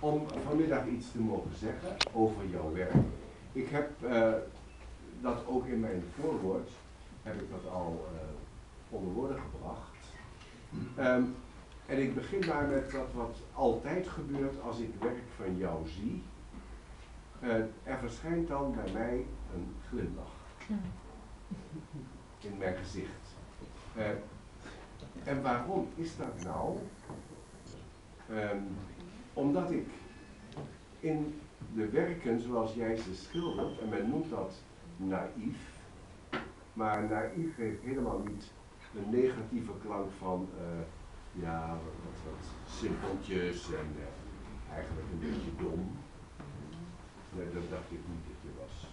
om vanmiddag iets te mogen zeggen over jouw werk. Ik heb dat ook in mijn voorwoord, heb ik dat al onder woorden gebracht. En ik begin maar met wat altijd gebeurt als ik werk van jou zie. Er verschijnt dan bij mij een glimlach in mijn gezicht. En waarom is dat nou? Omdat ik in de werken zoals jij ze schildert, en men noemt dat naïef, maar naïef heeft helemaal niet een negatieve klank van ja, wat simpeltjes en eigenlijk een beetje dom. Nee, dat dacht ik niet dat je was.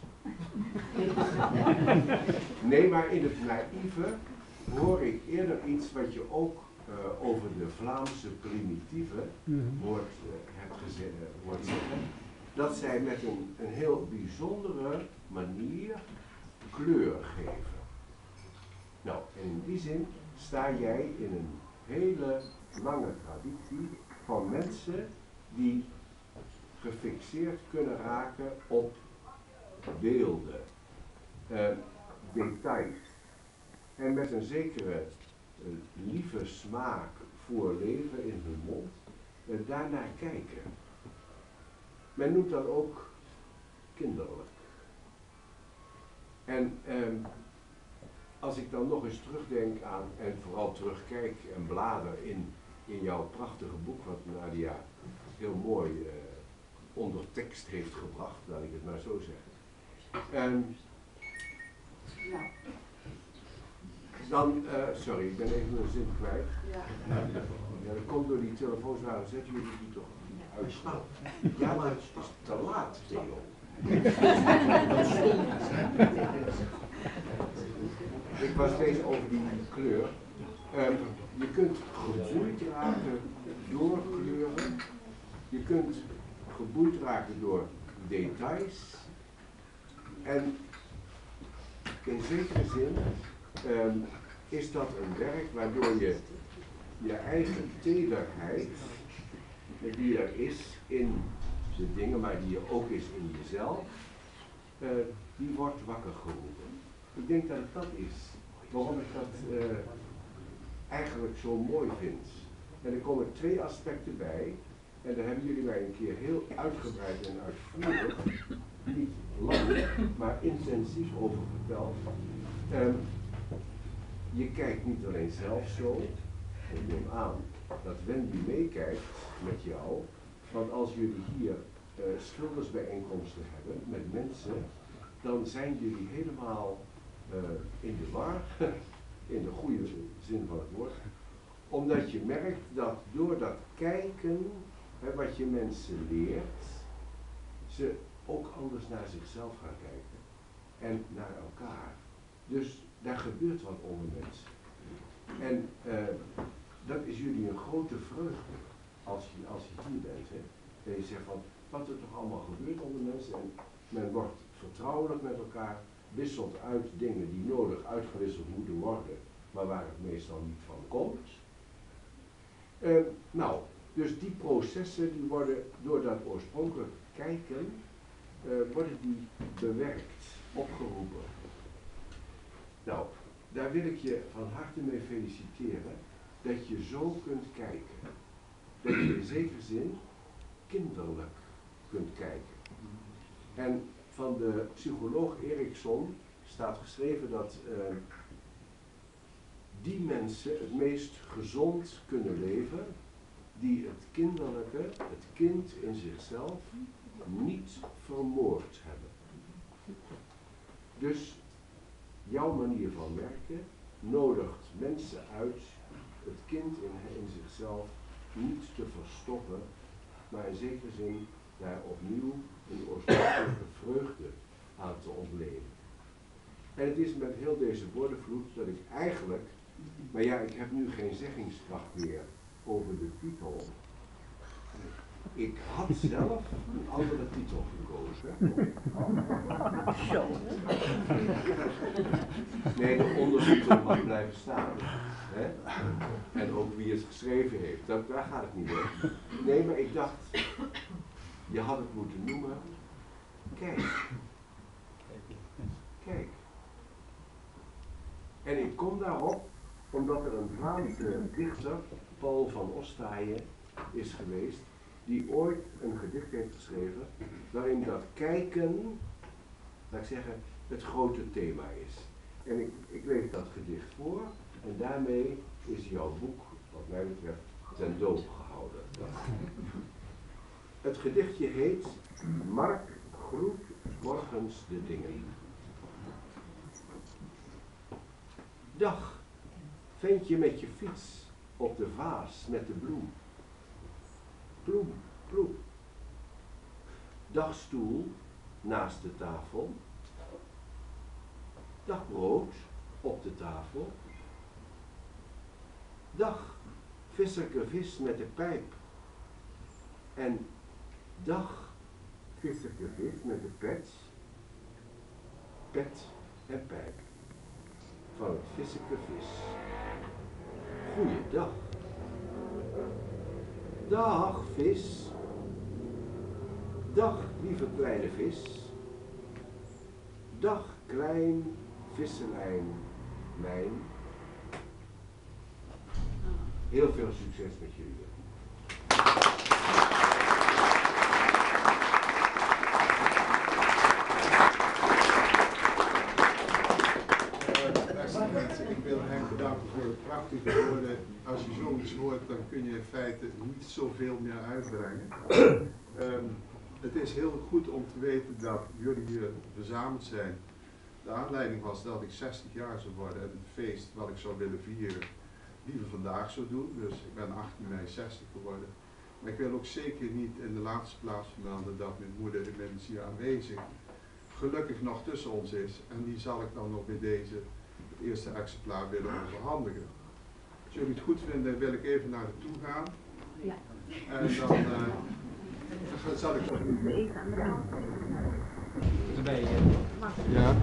Nee, maar in het naïeve hoor ik eerder iets wat je ook over de Vlaamse primitieven hoort zeggen. Dat zij met een heel bijzondere manier kleur geven. Nou, en in die zin sta jij in een hele lange traditie van mensen die gefixeerd kunnen raken op beelden, details en met een zekere lieve smaak voor leven in hun mond daarnaar kijken. Men noemt dat ook kinderlijk. En als ik dan nog eens terugdenk aan, en vooral terugkijk en blader in jouw prachtige boek, wat Nadia heel mooi onder tekst heeft gebracht, laat ik het maar zo zeggen. Dan, sorry, ik ben even mijn zin kwijt. Ja, dat komt door die telefoons, waarom zetten jullie die toch uitstaan? Ja, maar het is te laat, Theo. Ik was steeds over die kleur. Je kunt geboeid raken door kleuren. Je kunt geboeid raken door details. En in zekere zin is dat een werk waardoor je je eigen tederheid, die er is in de dingen, maar die er ook is in jezelf, die wordt wakker geroepen. Ik denk dat het dat is, waarom ik dat eigenlijk zo mooi vind. En er komen twee aspecten bij, en daar hebben jullie mij een keer heel uitgebreid en uitvoerig, niet lang, maar intensief over verteld. Je kijkt niet alleen zelf zo, ik neem aan dat Wendy meekijkt met jou, want als jullie hier schildersbijeenkomsten hebben met mensen, dan zijn jullie helemaal in de war, in de goede zin van het woord, omdat je merkt dat door dat kijken, wat je mensen leert, ze ook anders naar zichzelf gaan kijken en naar elkaar. Dus daar gebeurt wat onder mensen. En dat is jullie een grote vreugde als je hier bent. Hè? En je zegt van wat er toch allemaal gebeurt onder mensen. En men wordt vertrouwelijk met elkaar, wisselt uit dingen die nodig uitgewisseld moeten worden, maar waar het meestal niet van komt. Nou, dus die processen die worden door dat oorspronkelijk kijken, worden die bewerkt, opgeroepen. Nou, daar wil ik je van harte mee feliciteren, dat je zo kunt kijken. Dat je in zekere zin kinderlijk kunt kijken. En van de psycholoog Erikson staat geschreven dat die mensen het meest gezond kunnen leven, die het kinderlijke, het kind in zichzelf, niet vermoord hebben. Dus jouw manier van werken nodigt mensen uit het kind in zichzelf niet te verstoppen, maar in zekere zin daar opnieuw een oorspronkelijke vreugde aan te ontlenen. En het is met heel deze woordenvloed dat ik eigenlijk, maar ja, ik heb nu geen zeggingskracht meer over de titel. Ik had zelf een andere titel gekozen. Nee, de ondertitel mag blijven staan. Hè? En ook wie het geschreven heeft, daar gaat het niet om. Nee, maar ik dacht, Je had het moeten noemen, kijk. Kijk. En ik kom daarop omdat er een Vlaamse dichter, Paul van Ostaaien, is geweest, die ooit een gedicht heeft geschreven, waarin dat kijken, laat ik zeggen, het grote thema is. En ik lees dat gedicht voor en daarmee is jouw boek, wat mij betreft, ten doop gehouden. Het gedichtje heet Mark groet morgens de dingen. Dag, ventje met je fiets op de vaas met de bloem. Bloem, bloem. Dagstoel naast de tafel. Dag brood op de tafel. Dag, visserke vis met de pijp. En dag, visserke vis met de pets. Pet en pijp. Van het visserke vis. Goeiedag. Dag vis. Dag lieve kleine vis. Dag klein visselijn mijn. Heel veel succes met jullie. Ik wil hem bedanken voor de prachtige woorden. Als je zoiets hoort, dan kun je in feite niet zoveel meer uitbrengen. Het is heel goed om te weten dat jullie hier verzameld zijn. De aanleiding was dat ik 60 jaar zou worden en het feest wat ik zou willen vieren liever vandaag zou doen. Dus ik ben 18 mei 60 geworden. Maar ik wil ook zeker niet in de laatste plaats vermelden dat mijn moeder inmiddels hier aanwezig gelukkig nog tussen ons is. En die zal ik dan nog bij deze het eerste exemplaar willen overhandigen. Als jullie het goed vinden, wil ik even naar toe gaan. Ja. En dan zal ik toch doen. Ja.